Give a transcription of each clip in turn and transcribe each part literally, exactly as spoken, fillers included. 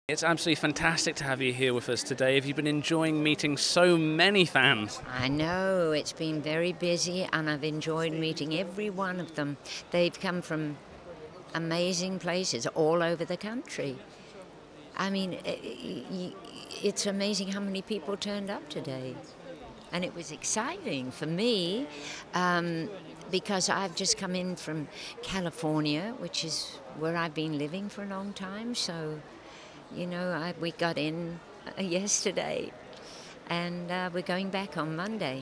It's absolutely fantastic to have you here with us today. Have you been enjoying meeting so many fans? I know, it's been very busy and I've enjoyed meeting every one of them. They've come from amazing places all over the country. I mean, it's amazing how many people turned up today. And it was exciting for me um, because I've just come in from California, which is where I've been living for a long time. So, you know, I, we got in uh, yesterday and uh, we're going back on Monday.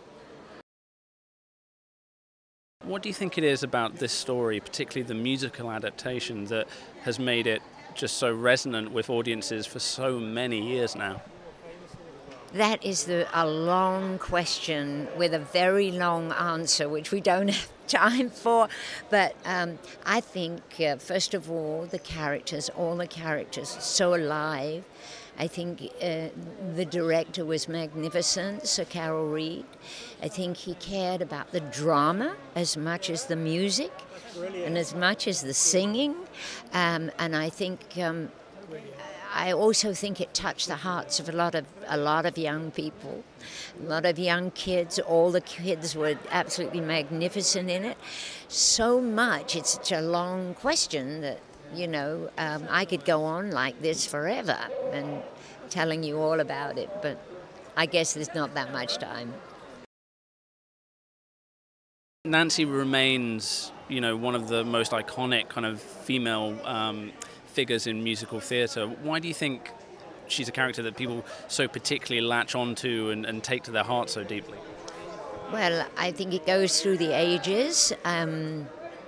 What do you think it is about this story, particularly the musical adaptation, that has made it just so resonant with audiences for so many years now? That is the, a long question with a very long answer, which we don't have time for. But um, I think, uh, first of all, the characters, all the characters are so alive. I think uh, the director was magnificent, Sir Carol Reed. I think he cared about the drama as much as the music and as much as the singing. Um, and I think... Um, I also think it touched the hearts of a lot of a lot of young people, a lot of young kids. All the kids were absolutely magnificent in it. So much, it's such a long question that, you know, um, I could go on like this forever and telling you all about it, but I guess there's not that much time. Nancy remains, you know, one of the most iconic kind of female um, figures in musical theatre. Why do you think she's a character that people so particularly latch onto and, and take to their heart so deeply? Well, I think it goes through the ages. Um,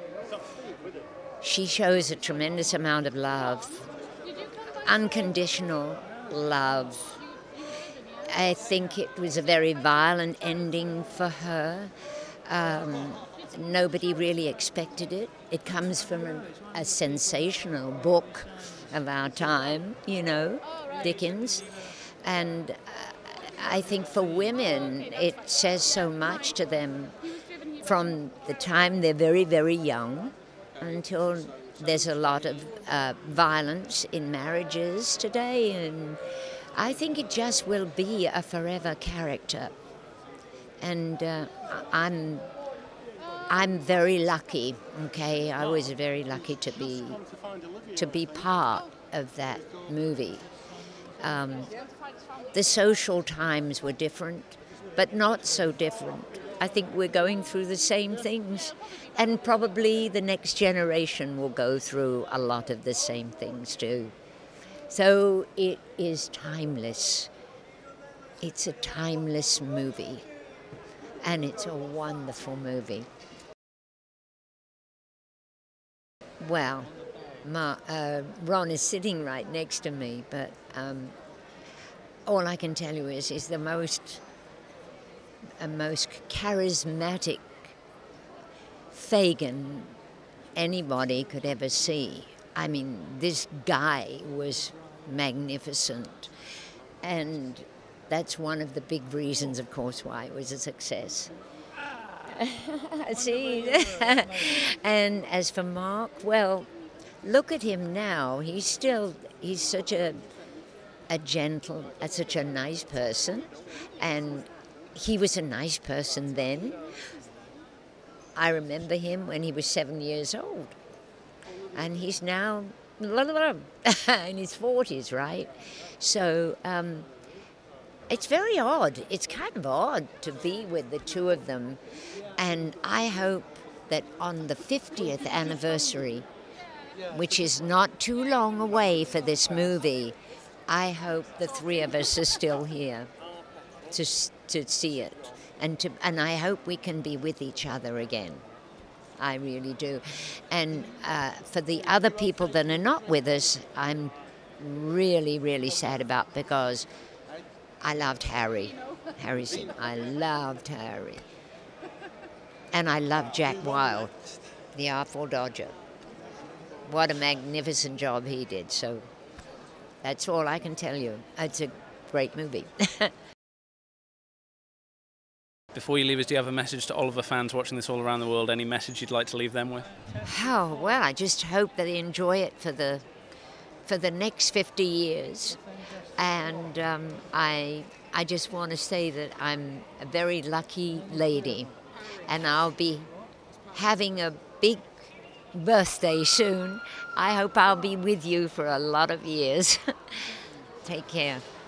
she shows a tremendous amount of love, unconditional love. I think it was a very violent ending for her. Um, Nobody really expected it. It comes from a, a sensational book of our time, you know, Dickens. And uh, I think for women, it says so much to them from the time they're very, very young until there's a lot of uh, violence in marriages today. And I think it just will be a forever character. And uh, I'm... I'm very lucky, okay? I was very lucky to be to be part of that movie. Um, the social times were different, but not so different. I think we're going through the same things, and probably the next generation will go through a lot of the same things too. So it is timeless. It's a timeless movie, and it's a wonderful movie. Well, Ma, uh, Ron is sitting right next to me, but um, all I can tell you is he's the most, uh, most charismatic Fagin anybody could ever see. I mean, this guy was magnificent, and that's one of the big reasons, of course, why it was a success. See, and as for Mark, well, look at him now. He's still, he's such a, a gentle, uh, such a nice person, and he was a nice person then. I remember him when he was seven years old, and he's now blah, blah, blah, in his forties, right? So um, it's very odd. It's kind of odd to be with the two of them. And I hope that on the fiftieth anniversary, which is not too long away for this movie, I hope the three of us are still here to to see it. And, to, and I hope we can be with each other again. I really do. And uh, for the other people that are not with us, I'm really, really sad about, because I loved Harry. Harrison. I loved Harry. And I love Jack Wild, the Artful Dodger. What a magnificent job he did. So that's all I can tell you. It's a great movie. Before you leave us, do you have a message to all of the fans watching this all around the world? Any message you'd like to leave them with? Oh, well, I just hope that they enjoy it for the for the next fifty years. And um, I, I just want to say that I'm a very lucky lady, and I'll be having a big birthday soon. I hope I'll be with you for a lot of years. Take care.